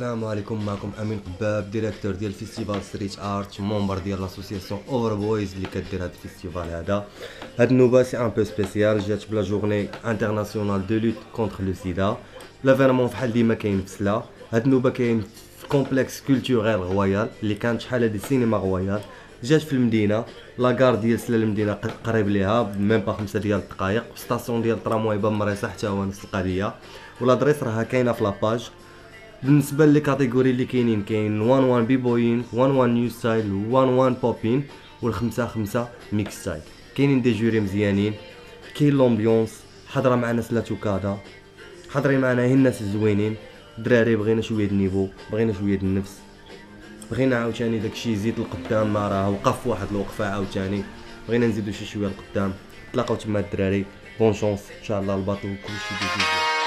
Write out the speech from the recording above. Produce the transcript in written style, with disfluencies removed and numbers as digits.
السلام عليكم. معكم امين قباب، ديريكتور ديال فيستيفال ستريت ارت، ممبر ديال لاسوسياسيون اوفر بويز اللي كدير هذا الفيستيفال هذا. هاد النوبه سي ان بو سبيسيال، جات بلا جورني انترناسيونال دو لوت كونتر لو سيدا. لافيرمون فحال ديما كاين في سلا. هاد النوبه كاين في كومبلكس كولتوريل غويال اللي كانت شحال هادي سينما غويال. جات في المدينه لاكار ديال سلا المدينه قريب ليها ميم با 5 ديال الدقائق. ستاسيون ديال الترامواي بمريصه حتى هو نفس القضيه، والادريس راها كاينه في لاباج. بالنسبه لي كاتيجوري اللي كاين 1 بي بوين، 1 نيو ستايل، 1 بوبين، والخمسه خمسه ميكس ستايل. كاينين دي جوري مزيانين، كاين لومبيونس. حضره معنا سلاتو كادا، حضري معنا هي الناس الزوينين. دراري بغينا شويه د النيفو، بغينا شويه د النفس، بغينا عاوتاني داكشي يزيد لقدام. ما راه وقف واحد الوقفه عاوتاني، بغينا نزيدو شي شويه لقدام. تلاقاو تما الدراري، بون شونس ان شاء الله، الباطل كلشي بيجي.